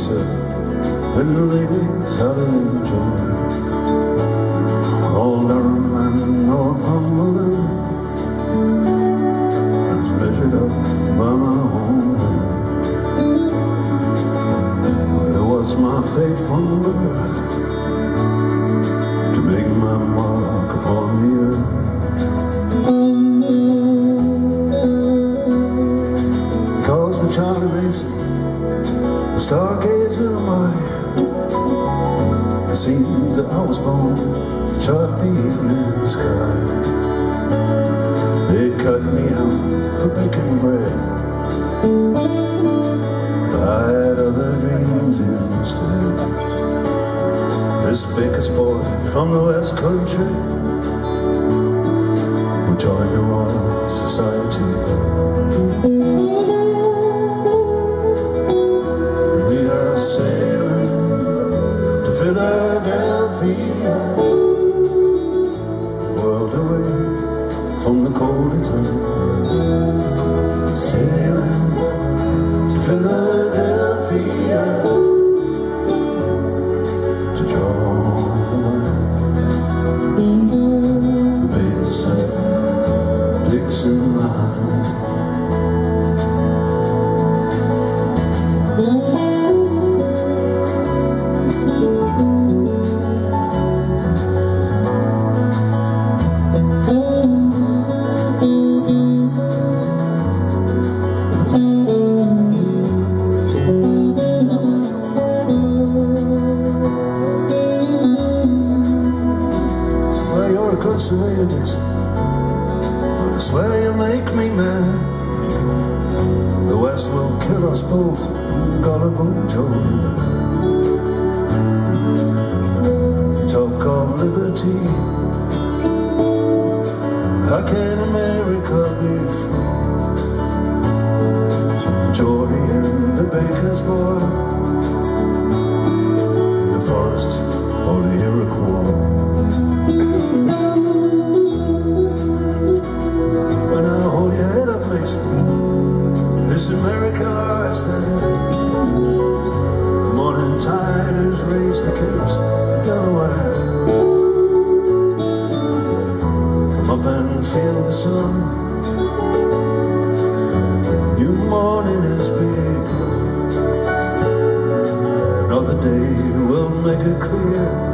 Mesa and the ladies out enjoy. All Durham and Northumberland is measured up by my own hand. But it was my fate from birth to make my mark upon the earth. Calls me Charlie Mason, the stargazer of mine. It seems that I was born to chart the evening sky. They cut me out for baking bread, but I had other dreams instead. This baker's boy from the West Country will join the Royal Society. We are sailing to Philadelphia, world away from the cold time. Sailing to Philadelphia to draw the Mason Dixon line. Good surveyor Dixon, but I swear you make me mad. The West will kill us both, gullible Joey lad. Talk of liberty, how can America be free? Geordie and the baker's boy in the forest of the Iroquois. This America lies there. The morning tide has raised the capes of Delaware. Come up and feel the sun. New morning is big. Another day will make it clear.